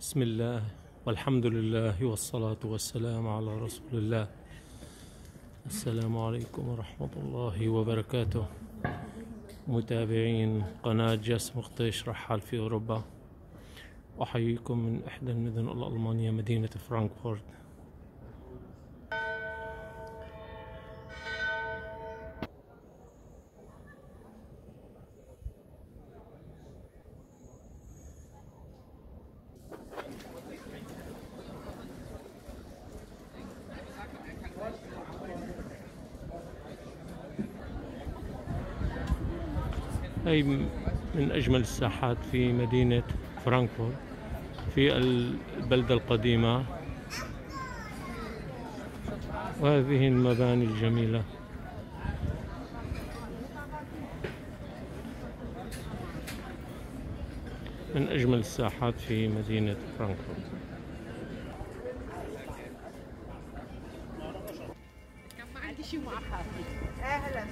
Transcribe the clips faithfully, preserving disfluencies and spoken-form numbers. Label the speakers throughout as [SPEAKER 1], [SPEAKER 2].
[SPEAKER 1] بسم الله والحمد لله والصلاة والسلام على رسول الله. السلام عليكم ورحمة الله وبركاته. متابعين قناة جاس مغطيش رحال في أوروبا، أحييكم من إحدى المدن الألمانية مدينة فرانكفورت. هي من أجمل الساحات في مدينة فرانكفورت في البلدة القديمة، وهذه المباني الجميلة. من أجمل الساحات في مدينة فرانكفورت.
[SPEAKER 2] عندي شي معقد. اهلا.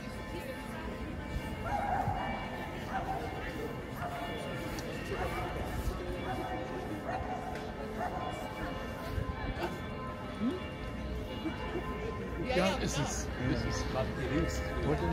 [SPEAKER 3] Ja, ist es. Es ist gerade links. Unten.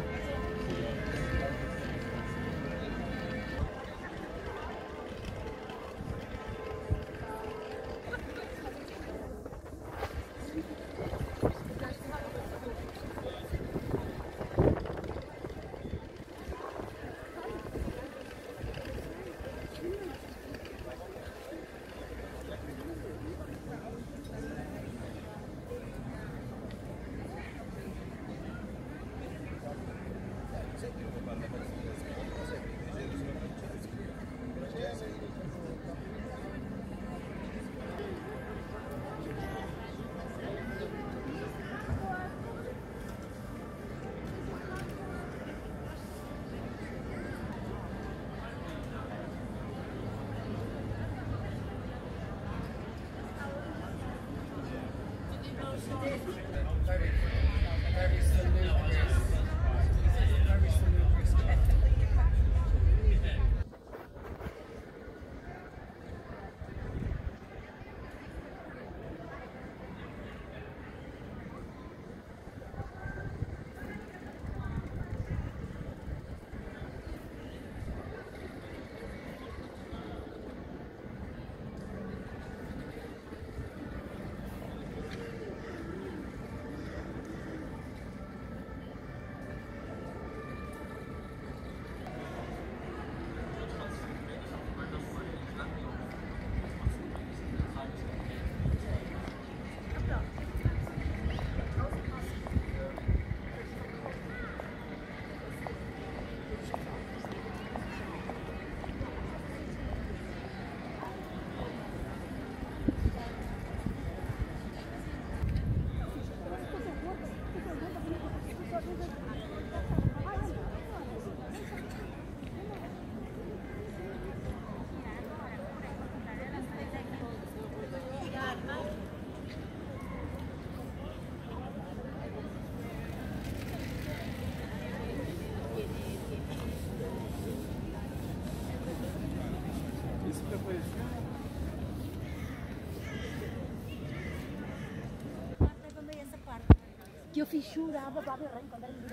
[SPEAKER 2] Che io fisciuravo proprio per incontrare il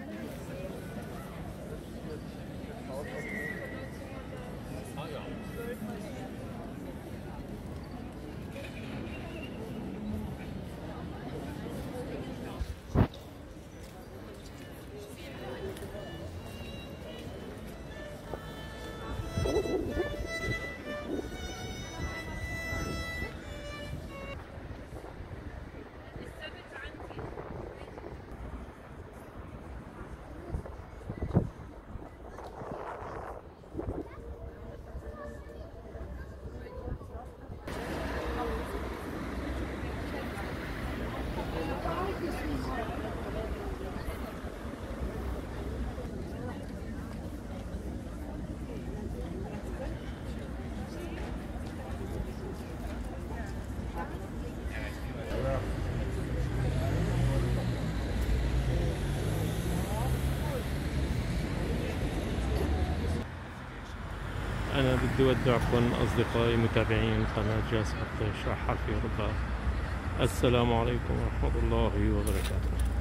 [SPEAKER 1] بدي ودعكم أصدقائي متابعين قناة جاس حتى شاح حرفي رباه. السلام عليكم ورحمة الله وبركاته.